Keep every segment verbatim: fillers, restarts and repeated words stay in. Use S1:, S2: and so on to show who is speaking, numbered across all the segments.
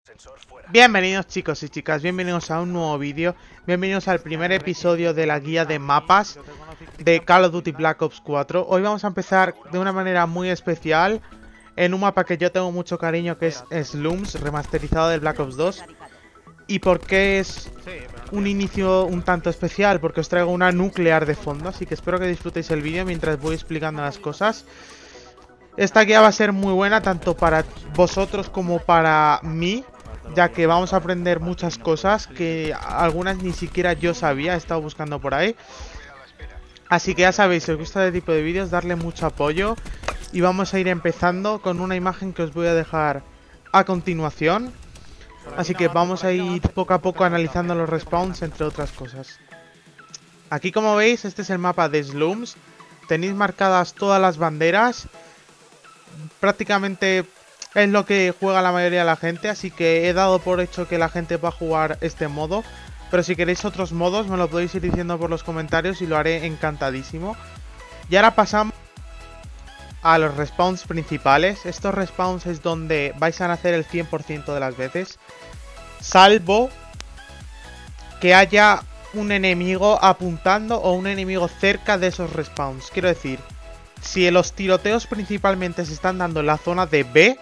S1: Bienvenidos chicos y chicas, bienvenidos a un nuevo vídeo. Bienvenidos al primer episodio de la guía de mapas de Call of Duty Black Ops cuatro. Hoy vamos a empezar de una manera muy especial en un mapa que yo tengo mucho cariño, que es Slums, remasterizado del Black Ops dos. ¿Y por qué es un inicio un tanto especial? Porque os traigo una nuclear de fondo, así que espero que disfrutéis el vídeo mientras voy explicando las cosas. Esta guía va a ser muy buena tanto para vosotros como para mí, ya que vamos a aprender muchas cosas que algunas ni siquiera yo sabía, he estado buscando por ahí. Así que ya sabéis, si os gusta este tipo de vídeos, darle mucho apoyo. Y vamos a ir empezando con una imagen que os voy a dejar a continuación. Así que vamos a ir poco a poco analizando los respawns, entre otras cosas. Aquí, como veis, este es el mapa de Slums. Tenéis marcadas todas las banderas. Prácticamente es lo que juega la mayoría de la gente, así que he dado por hecho que la gente va a jugar este modo. Pero si queréis otros modos me lo podéis ir diciendo por los comentarios y lo haré encantadísimo. Y ahora pasamos a los respawns principales. Estos respawns es donde vais a nacer el cien por ciento de las veces, salvo que haya un enemigo apuntando o un enemigo cerca de esos respawns. Quiero decir, si los tiroteos principalmente se están dando en la zona de B,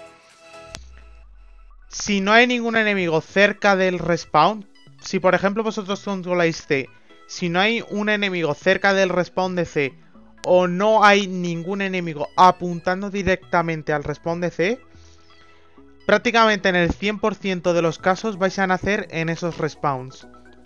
S1: si no hay ningún enemigo cerca del respawn, si por ejemplo vosotros controláis C, si no hay un enemigo cerca del respawn de C, o no hay ningún enemigo apuntando directamente al respawn de C, prácticamente en el cien por ciento de los casos vais a nacer en esos respawns.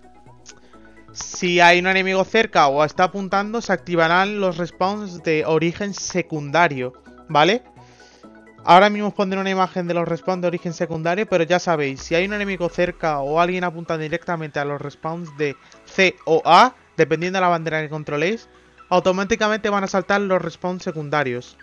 S1: Si hay un enemigo cerca o está apuntando, se activarán los respawns de origen secundario, ¿vale? Ahora mismo os pondré una imagen de los respawns de origen secundario, pero ya sabéis, si hay un enemigo cerca o alguien apuntando directamente a los respawns de C o A, dependiendo de la bandera que controléis, automáticamente van a saltar los respawns secundarios.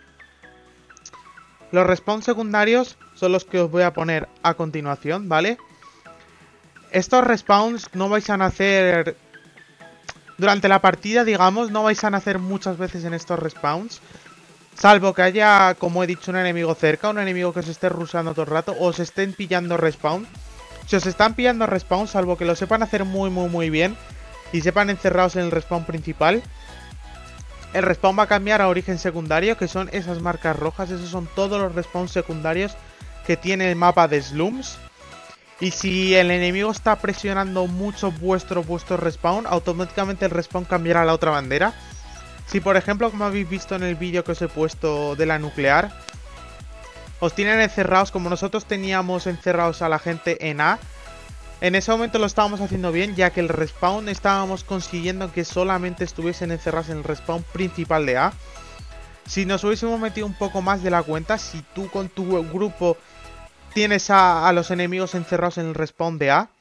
S1: Los respawns secundarios son los que os voy a poner a continuación, ¿vale? Estos respawns no vais a nacer durante la partida, digamos, no vais a nacer muchas veces en estos respawns, salvo que haya, como he dicho, un enemigo cerca, un enemigo que os esté rusheando todo el rato, o os estén pillando respawn. Si os están pillando respawn, salvo que lo sepan hacer muy muy muy bien y sepan encerrados en el respawn principal, el respawn va a cambiar a origen secundario, que son esas marcas rojas. Esos son todos los respawns secundarios que tiene el mapa de Slums. Y si el enemigo está presionando mucho vuestro, vuestro respawn, automáticamente el respawn cambiará a la otra bandera. Si por ejemplo, como habéis visto en el vídeo que os he puesto de la nuclear, os tienen encerrados como nosotros teníamos encerrados a la gente en A, en ese momento lo estábamos haciendo bien, ya que el respawn estábamos consiguiendo que solamente estuviesen encerrados en el respawn principal de A. Si nos hubiésemos metido un poco más de la cuenta, si tú con tu grupo tienes a, a los enemigos encerrados en el respawn de A,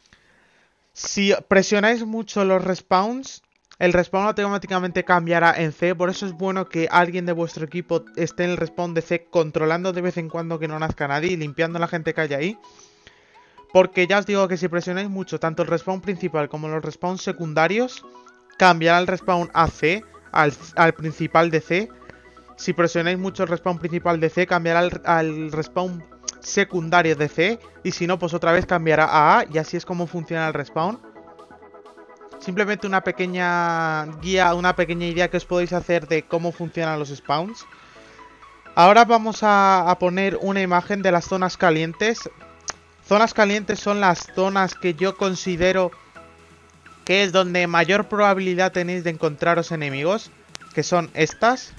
S1: si presionáis mucho los respawns, el respawn automáticamente cambiará en C. Por eso es bueno que alguien de vuestro equipo esté en el respawn de C, controlando de vez en cuando que no nazca nadie y limpiando a la gente que hay ahí. Porque ya os digo que si presionáis mucho tanto el respawn principal como los respawns secundarios, cambiará el respawn a C, al, al principal de C. Si presionáis mucho el respawn principal de C, cambiará al, al respawn secundario de C. Y si no, pues otra vez cambiará a A. Y así es como funciona el respawn. Simplemente una pequeña guía, una pequeña idea que os podéis hacer de cómo funcionan los spawns. Ahora vamos a, a poner una imagen de las zonas calientes. Zonas calientes son las zonas que yo considero que es donde mayor probabilidad tenéis de encontraros enemigos, que son estas.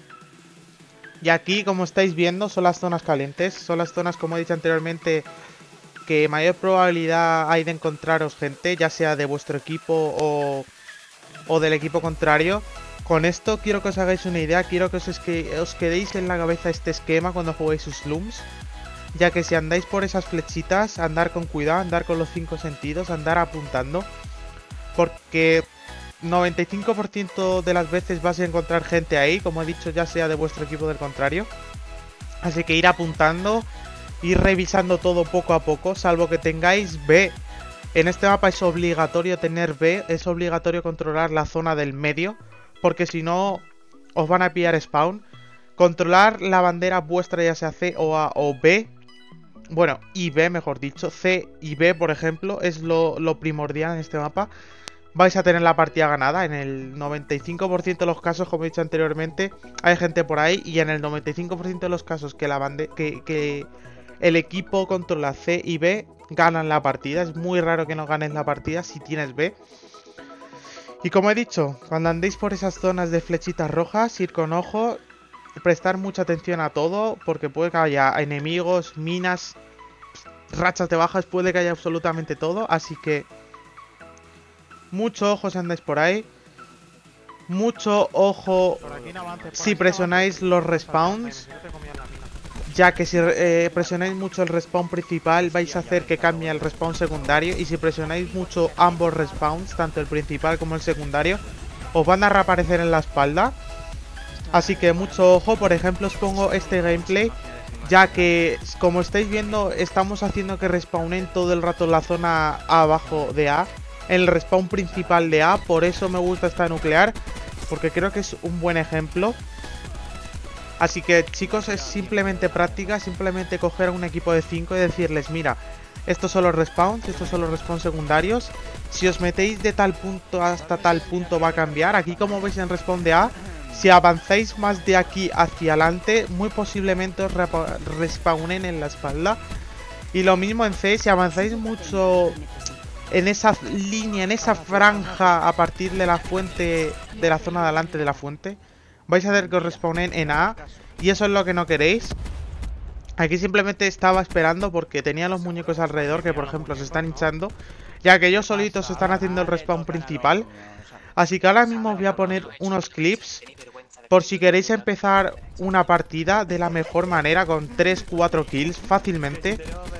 S1: Y aquí, como estáis viendo, son las zonas calientes. Son las zonas, como he dicho anteriormente, que mayor probabilidad hay de encontraros gente, ya sea de vuestro equipo o, o del equipo contrario. Con esto quiero que os hagáis una idea, quiero que os, es que os quedéis en la cabeza este esquema cuando juguéis Slums. Ya que si andáis por esas flechitas, andar con cuidado, andar con los cinco sentidos, andar apuntando. Porque noventa y cinco por ciento de las veces vais a encontrar gente ahí, como he dicho, ya sea de vuestro equipo o del contrario. Así que ir apuntando, ir revisando todo poco a poco, salvo que tengáis B. En este mapa es obligatorio tener B, es obligatorio controlar la zona del medio, porque si no os van a pillar spawn. Controlar la bandera vuestra, ya sea C o A o B, Bueno, y B, mejor dicho. C y B, por ejemplo, es lo, lo primordial en este mapa. Vais a tener la partida ganada. En el noventa y cinco por ciento de los casos, como he dicho anteriormente, hay gente por ahí. Y en el noventa y cinco por ciento de los casos que, la bande que, que el equipo controla C y B, ganan la partida. Es muy raro que no ganes la partida si tienes B. Y como he dicho, cuando andéis por esas zonas de flechitas rojas, ir con ojo, prestar mucha atención a todo, porque puede que haya enemigos, minas, rachas de bajas, puede que haya absolutamente todo. Así que mucho ojo si andáis por ahí. Mucho ojo si presionáis los respawns, ya que si eh, presionáis mucho el respawn principal vais a hacer que cambie el respawn secundario. Y si presionáis mucho ambos respawns, tanto el principal como el secundario, os van a reaparecer en la espalda. Así que mucho ojo. Por ejemplo, os pongo este gameplay, ya que como estáis viendo estamos haciendo que respawnen todo el rato en la zona abajo de A, en el respawn principal de A. Por eso me gusta esta nuclear, porque creo que es un buen ejemplo. Así que chicos, es simplemente práctica, simplemente coger a un equipo de cinco y decirles: mira, estos son los respawns, estos son los respawns secundarios. Si os metéis de tal punto hasta tal punto va a cambiar. Aquí, como veis en respawn de A, si avanzáis más de aquí hacia adelante, muy posiblemente os respawnen en la espalda. Y lo mismo en C, si avanzáis mucho en esa línea, en esa franja a partir de la fuente, de la zona de adelante de la fuente, vais a hacer que os respawnen en A. Y eso es lo que no queréis. Aquí simplemente estaba esperando porque tenía los muñecos alrededor que, por ejemplo, se están hinchando, ya que ellos solitos están haciendo el respawn principal. Así que ahora mismo os voy a poner unos clips por si queréis empezar una partida de la mejor manera, con tres cuatro kills fácilmente.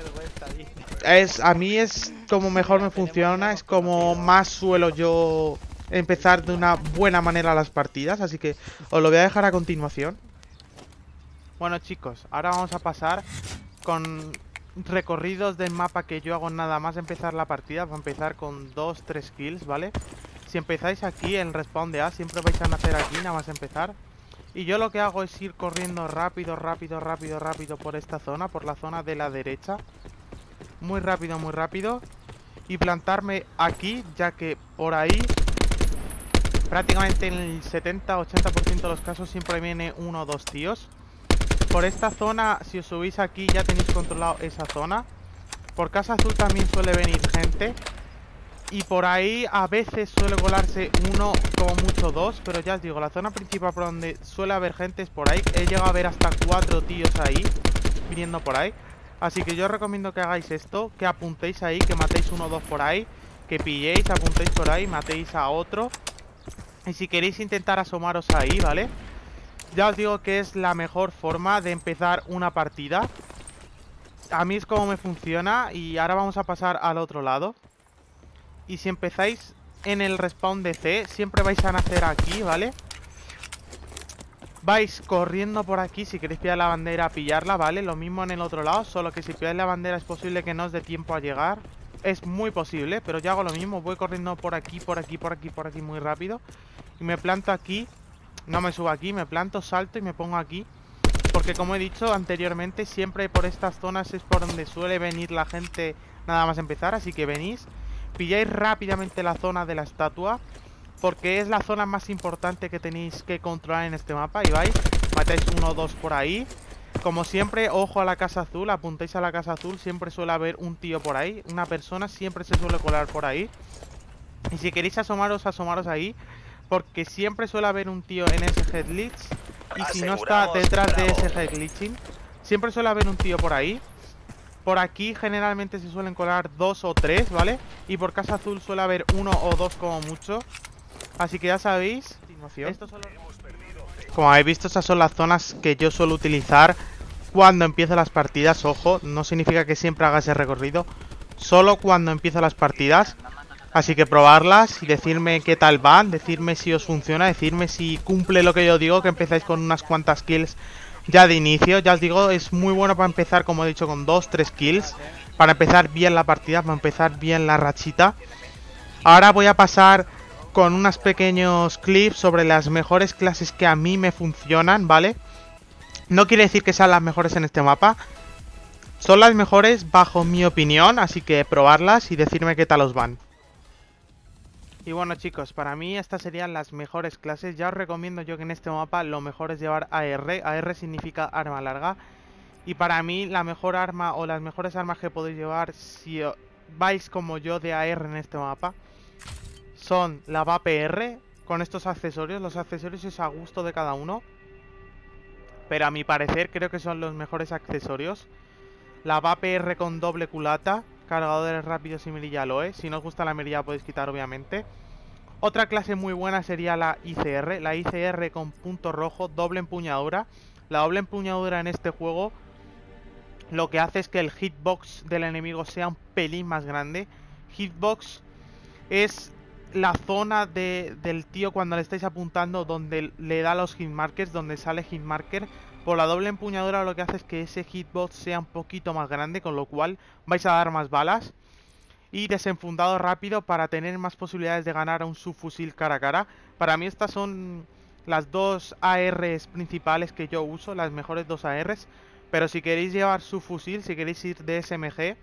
S1: Es, a mí es como mejor me funciona, es como más suelo yo empezar de una buena manera las partidas. Así que os lo voy a dejar a continuación. Bueno chicos, ahora vamos a pasar con recorridos del mapa que yo hago nada más empezar la partida. Voy a empezar con dos tres kills, ¿vale? Si empezáis aquí en respawn de A, siempre vais a nacer aquí nada más empezar. Y yo lo que hago es ir corriendo rápido, rápido, rápido, rápido por esta zona, por la zona de la derecha. Muy rápido, muy rápido. Y plantarme aquí, ya que por ahí prácticamente en el setenta ochenta por ciento de los casos siempre viene uno o dos tíos. Por esta zona, si os subís aquí, ya tenéis controlado esa zona. Por Casa Azul también suele venir gente. Y por ahí a veces suele colarse uno, como mucho dos. Pero ya os digo, la zona principal por donde suele haber gente es por ahí. He llegado a ver hasta cuatro tíos ahí, viniendo por ahí. Así que yo os recomiendo que hagáis esto, que apuntéis ahí, que matéis uno o dos por ahí, que pilléis, apuntéis por ahí, matéis a otro. Y si queréis intentar asomaros ahí, ¿vale? Ya os digo que es la mejor forma de empezar una partida. A mí es como me funciona. Y ahora vamos a pasar al otro lado. Y si empezáis en el respawn de C, siempre vais a nacer aquí, ¿vale? Vais corriendo por aquí. Si queréis pillar la bandera, pillarla, ¿vale? Lo mismo en el otro lado, solo que si pilláis la bandera es posible que no os dé tiempo a llegar. Es muy posible, pero yo hago lo mismo. Voy corriendo por aquí, por aquí, por aquí, por aquí muy rápido. Y me planto aquí. No me subo aquí, me planto, salto y me pongo aquí. Porque como he dicho anteriormente, siempre por estas zonas es por donde suele venir la gente nada más empezar. Así que venís, pilláis rápidamente la zona de la estatua, porque es la zona más importante que tenéis que controlar en este mapa. Y vais, matáis uno o dos por ahí. Como siempre, ojo a la Casa Azul, apuntáis a la Casa Azul. Siempre suele haber un tío por ahí, una persona siempre se suele colar por ahí. Y si queréis asomaros, asomaros ahí, porque siempre suele haber un tío en ese head glitch. Y si no está detrás de ese head glitching, siempre suele haber un tío por ahí. Por aquí generalmente se suelen colar dos o tres, ¿vale? Y por Casa Azul suele haber uno o dos como mucho. Así que ya sabéis. Estos son los... Como habéis visto, estas son las zonas que yo suelo utilizar cuando empiezo las partidas. Ojo, no significa que siempre haga ese recorrido, solo cuando empiezo las partidas. Así que probarlas y decirme qué tal van, decirme si os funciona, decirme si cumple lo que yo digo, que empezáis con unas cuantas kills ya de inicio. Ya os digo, es muy bueno para empezar, como he dicho, con dos tres kills, para empezar bien la partida, para empezar bien la rachita. Ahora voy a pasar con unos pequeños clips sobre las mejores clases que a mí me funcionan, ¿vale? No quiere decir que sean las mejores en este mapa. Son las mejores bajo mi opinión, así que probarlas y decirme qué tal os van. Y bueno chicos, para mí estas serían las mejores clases. Ya os recomiendo yo que en este mapa lo mejor es llevar A R. A R significa arma larga. Y para mí la mejor arma o las mejores armas que podéis llevar si vais como yo de A R en este mapa son la V A P R con estos accesorios. Los accesorios es a gusto de cada uno, pero a mi parecer creo que son los mejores accesorios. La V A P R con doble culata, cargadores rápidos y mirilla aloe. Si no os gusta la mirilla podéis quitar obviamente. Otra clase muy buena sería la I C R. La I C R con punto rojo, doble empuñadura. La doble empuñadura en este juego lo que hace es que el hitbox del enemigo sea un pelín más grande. Hitbox es la zona de, del tío cuando le estáis apuntando donde le da los hitmarkers, donde sale hitmarker. Por la doble empuñadura lo que hace es que ese hitbox sea un poquito más grande, con lo cual vais a dar más balas. Y desenfundado rápido para tener más posibilidades de ganar a un subfusil cara a cara. Para mí estas son las dos A Rs principales que yo uso, las mejores dos A Rs. Pero si queréis llevar subfusil, si queréis ir de S M G,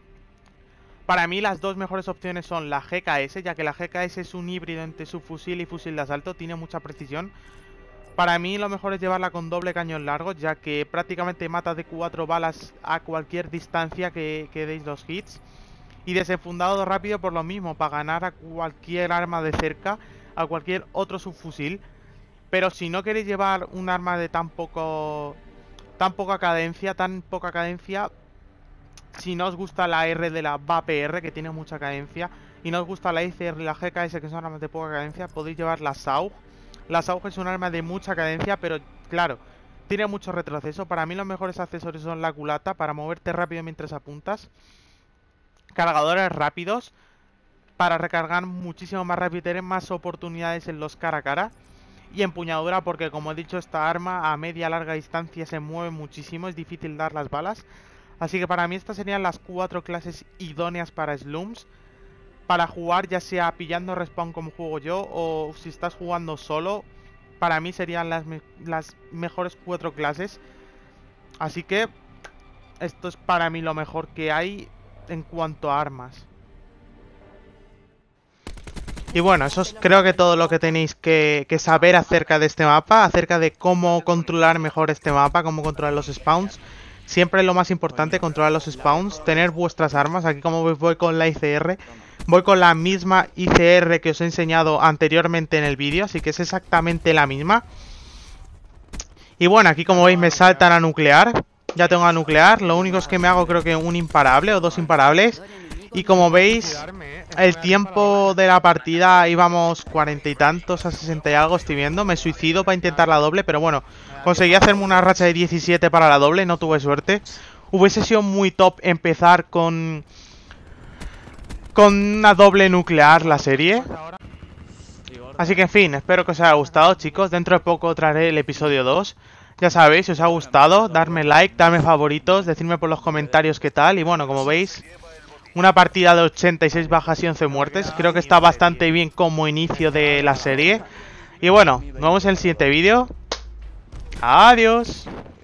S1: para mí las dos mejores opciones son la G K S, ya que la G K S es un híbrido entre subfusil y fusil de asalto, tiene mucha precisión. Para mí lo mejor es llevarla con doble cañón largo, ya que prácticamente mata de cuatro balas a cualquier distancia que, que deis los hits. Y desenfundado rápido por lo mismo, para ganar a cualquier arma de cerca, a cualquier otro subfusil. Pero si no queréis llevar un arma de tan poco... tan poca cadencia, tan poca cadencia, si no os gusta la R de la V A P R, que tiene mucha cadencia, y no os gusta la I C R y la G K S, que son armas de poca cadencia, podéis llevar la S A U G. La S A U G es un arma de mucha cadencia, pero claro, tiene mucho retroceso. Para mí los mejores accesorios son la culata, para moverte rápido mientras apuntas, cargadores rápidos, para recargar muchísimo más rápido y tener más oportunidades en los cara a cara. Y empuñadura porque, como he dicho, esta arma a media larga distancia se mueve muchísimo, es difícil dar las balas. Así que para mí estas serían las cuatro clases idóneas para Slums, para jugar ya sea pillando respawn como juego yo, o si estás jugando solo. Para mí serían las, me las mejores cuatro clases. Así que esto es para mí lo mejor que hay en cuanto a armas. Y bueno, eso es creo que todo lo que tenéis que, que saber acerca de este mapa, acerca de cómo controlar mejor este mapa, cómo controlar los spawns. Siempre es lo más importante, controlar los spawns, tener vuestras armas. Aquí como veis voy con la I C R, voy con la misma I C R que os he enseñado anteriormente en el vídeo, así que es exactamente la misma. Y bueno, aquí como veis me saltan a nuclear, ya tengo a nuclear, lo único es que me hago creo que un imparable o dos imparables. Y como veis, el tiempo de la partida íbamos cuarenta y tantos a sesenta y algo, estoy viendo. Me suicido para intentar la doble, pero bueno, conseguí hacerme una racha de diecisiete para la doble, no tuve suerte. Hubiese sido muy top empezar con con una doble nuclear la serie. Así que en fin, espero que os haya gustado, chicos. Dentro de poco traeré el episodio dos. Ya sabéis, si os ha gustado, darme like, darme favoritos, decidme por los comentarios qué tal. Y bueno, como veis, una partida de ochenta y seis bajas y once muertes. Creo que está bastante bien como inicio de la serie. Y bueno, nos vemos en el siguiente vídeo. Adiós.